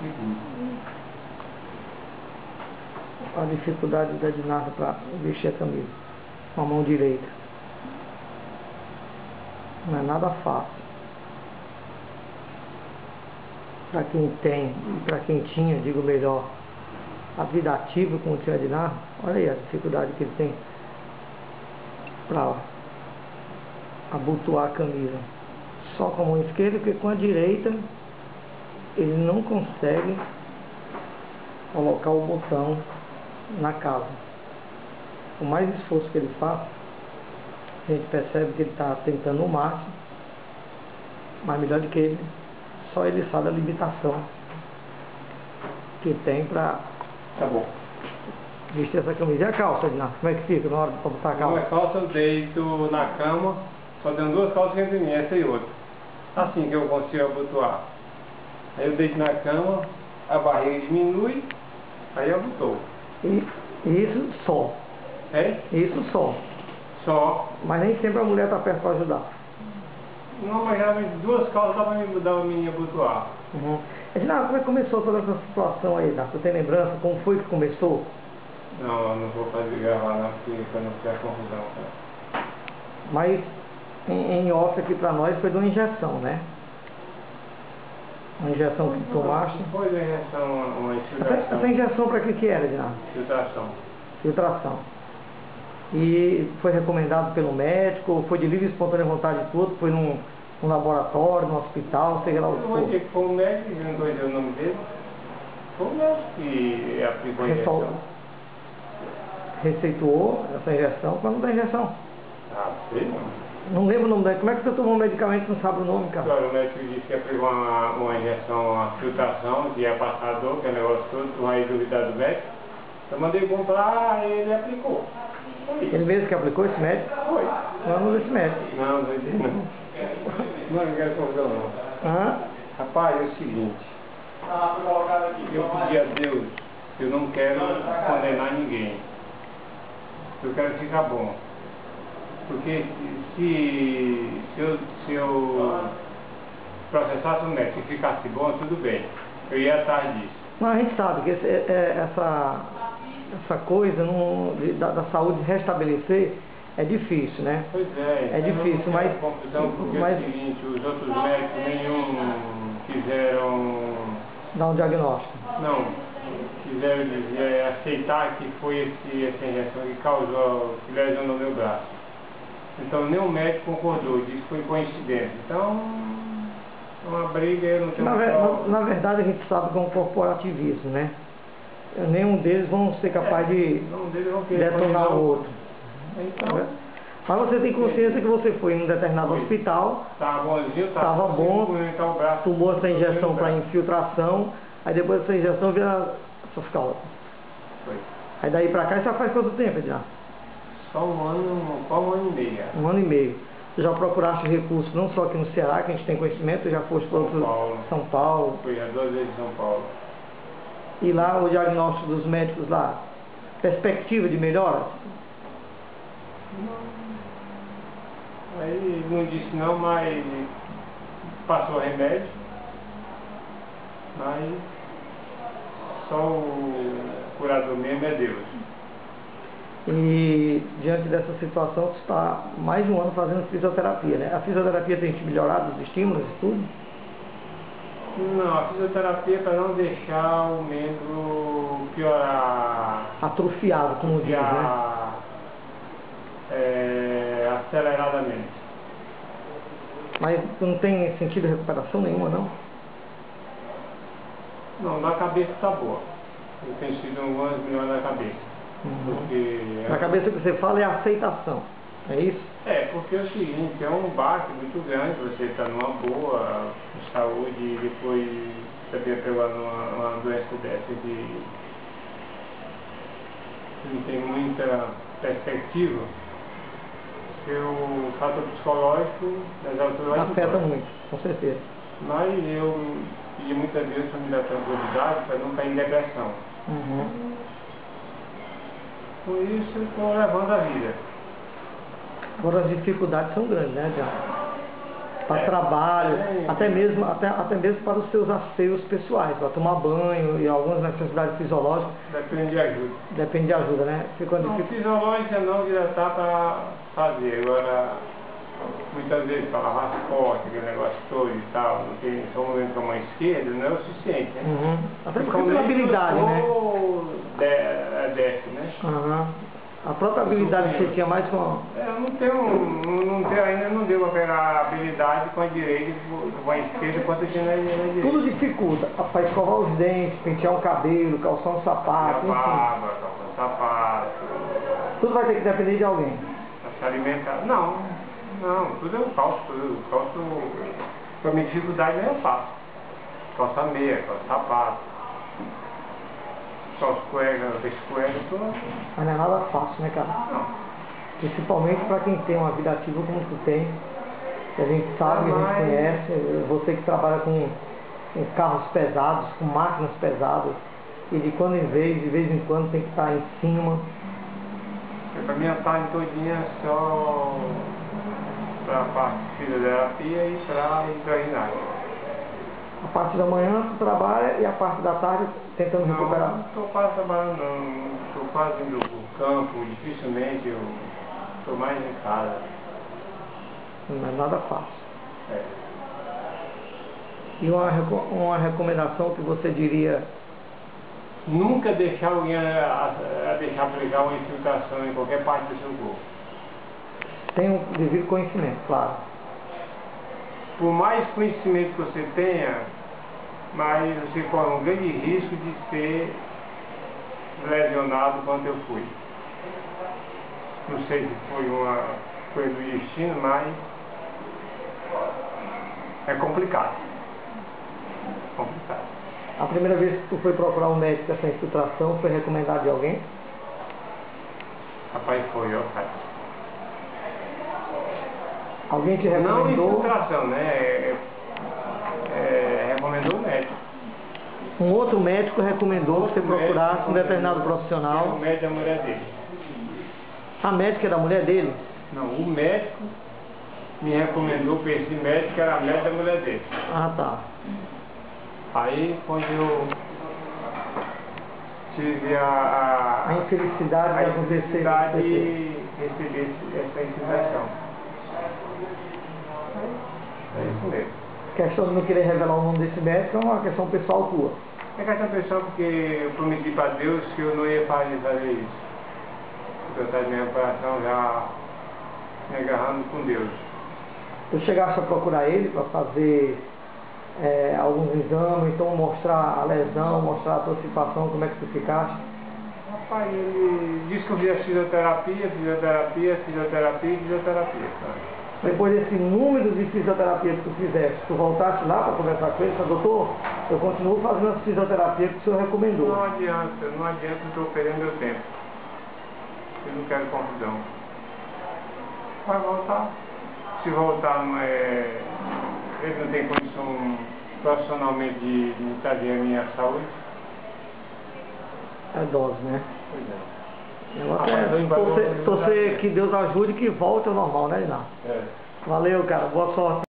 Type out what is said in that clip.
A dificuldade da Dinarda para vestir a camisa com a mão direita. Não é nada fácil. Para quem tem e para quem tinha, digo melhor, a vida ativa como tinha a Dinarda, olha aí a dificuldade que ele tem para abotoar a camisa. Só com a mão esquerda, porque com a direita ele não consegue colocar o botão na casa. O mais esforço que ele faz, a gente percebe que ele está tentando o máximo, mas melhor do que ele, só ele sabe a limitação que tem para vestir essa camisa. E a calça, Dinarda? Como é que fica na hora de botar a calça? Uma calça eu deito na cama, só tenho duas calças entre mim, essa e outra. Assim que eu consigo abotoar. Aí eu deito na cama, a barriga diminui, aí eu abotou. E isso só. É? Isso só. Só. Mas nem sempre a mulher está perto para ajudar. Não, mas geralmente duas calças dá para me mudar o menino abotoar. Uhum. Dinarda, como é que começou toda essa situação aí? Você tem lembrança? Como foi que começou? Não, eu não vou fazer gravar não, porque para não criar confusão, cara. Mas em off aqui para nós foi de uma injeção, né? Uma injeção que tu tomaste. Foi uma injeção, uma infiltração. Essa injeção para que era, Dinarda? Filtração. Filtração. E foi recomendado pelo médico, foi de livre e espontânea vontade de tudo, foi num laboratório, num hospital, sei lá o que Eu vou for. dizer que foi um médico, eu não vou dizer o nome dele. Foi um médico que aplicou a injeção. Receituou essa injeção. Quando da injeção? Ah, sei não. Não lembro o nome dele. Como é que você tomou um medicamento e não sabe o nome, cara? Agora, o médico disse que aplicou uma injeção, uma filtração, que é passador, que é negócio todo, tu vai duvidar do médico. Eu mandei comprar e ele aplicou. Foi. Ele mesmo que aplicou esse médico? Foi. Não desse médico. Não, não entendi não. Não quero confusão não. Hã? Rapaz, é o seguinte. Eu pedi a Deus, eu não quero condenar ninguém. Eu quero ficar bom. Porque se eu processasse o médico e ficasse bom, tudo bem. Eu ia atrás disso. Não, a gente sabe que essa coisa da saúde restabelecer é difícil, né? Pois é. É difícil, mas... confusão porque é o seguinte, os outros médicos nenhum quiseram... Dar um diagnóstico. Não, quiseram dizer, aceitar que foi essa injeção que causou, que lesionou meu braço. Então nenhum médico concordou, disse que foi coincidência. Então, é uma briga, eu não tenho na verdade a gente sabe que é um corporativismo, né? Nenhum deles vão ser capaz de detonar o outro. Então, mas você tem consciência que você foi em um determinado hospital, estava bonzinho, estava bom, tomou essa injeção para infiltração, aí depois dessa injeção vira essas calças. Foi. Aí daí pra cá, já faz quanto tempo, Dinarda? Só um ano e meio. Um ano e meio. Você já procuraste recursos não só aqui no Ceará, que a gente tem conhecimento, já foste para São Paulo. Fui já 2 vezes em São Paulo. E lá o diagnóstico dos médicos lá, perspectiva de melhora? Aí não disse não, mas passou remédio. Mas só o curador mesmo é Deus. E diante dessa situação, você está mais de um ano fazendo fisioterapia, né? A fisioterapia tem te melhorado os estímulos e tudo? Não, a fisioterapia é para não deixar o membro piorar. Atrofiado, como diz, né? Aceleradamente. Mas não tem sentido de recuperação nenhuma, não? Não, na cabeça está boa. Eu tenho sido um ano melhor na cabeça. Porque Na cabeça que você fala é aceitação, é isso? É, porque é o seguinte, é um baque muito grande, você está numa boa saúde e depois você pegar numa doença dessa que não tem muita perspectiva. Seu fator psicológico das alturas afeta muito, com certeza. Mas eu pedi muitas vezes para me dar tranquilidade para não cair em depressão. Por isso eu estou levando a vida. Agora as dificuldades são grandes, né, Diana? para trabalho, até mesmo para os seus asseios pessoais, para tomar banho e algumas necessidades fisiológicas. Depende de ajuda. Depende de ajuda, né? Não, fisiológica não, que já está para fazer. Agora, muitas vezes para lavar as costas, aquele negócio todo e tal, não tem só um movimento com a mão esquerda, não é o suficiente, né? Uhum. Até porque tem habilidade, né? Desce, né? Uhum. A própria habilidade que você tinha mais com... Eu ainda não deu para pegar a habilidade com a direita, com a esquerda, quanto tinha na direita. Tudo dificulta, para escovar os dentes, pentear o cabelo, calçar um sapato, enfim. Calçar um sapato. Tudo vai ter que depender de alguém. Se alimentar. Não, tudo eu calço. Para minha dificuldade eu faço. Calçar meia, calçar sapato. Só as cuecas, tudo. Mas não é nada fácil, né, cara? Não. Principalmente para quem tem uma vida ativa como tu tem, que a gente sabe, que a gente conhece, você que trabalha com carros pesados, com máquinas pesadas, e de vez em quando tem que estar em cima. Para mim a tarde todinha é só para a parte de fisioterapia e para a ginástica. A parte da manhã tu trabalha e a parte da tarde tentando recuperar? Não estou quase trabalhando, não. Estou quase indo para o campo, dificilmente eu estou mais em casa. Não é nada fácil. É. E uma recomendação que você diria? Nunca deixar alguém deixar aplicar uma infiltração em qualquer parte do seu corpo. Tem um devido conhecimento, claro. Por mais conhecimento que você tenha, mas você corre um grande risco de ser lesionado quanto eu fui. Não sei se foi uma coisa do destino, mas é complicado. A primeira vez que tu foi procurar um médico dessa infiltração, foi recomendado de alguém? Rapaz, foi, ó, cara. Alguém te recomendou? Não infiltração, né? Recomendou o médico. Um outro médico recomendou que você procurasse um determinado profissional? O médico é a mulher dele. A médica é da mulher dele? Não, o médico me recomendou para esse médico, que era a médica da mulher dele. Ah, tá. Aí, quando eu tive a infelicidade de acontecer de receber essa infiltração. É isso mesmo. A questão de não querer revelar o nome desse médico é uma questão pessoal tua. É questão pessoal porque eu prometi para Deus que eu não ia fazer isso. Porque eu estava minha operação já me agarrando com Deus. Tu chegaste a procurar ele para fazer alguns exames, então mostrar a lesão, mostrar a tua situação, como é que tu ficaste? Rapaz, ele disse que eu fizia fisioterapia. Depois desse número de fisioterapia que tu fizeste, tu voltaste lá para conversar com ele e falou, doutor, eu continuo fazendo as fisioterapias que o senhor recomendou. Não adianta, eu estou perdendo meu tempo. Eu não quero confusão. Vai voltar. Se voltar, ele não tem condição profissionalmente de trazer a minha saúde. É dose, né? Pois é. Torcer que Deus ajude e que volte ao normal, né, Iná? É. Valeu, cara. Boa sorte.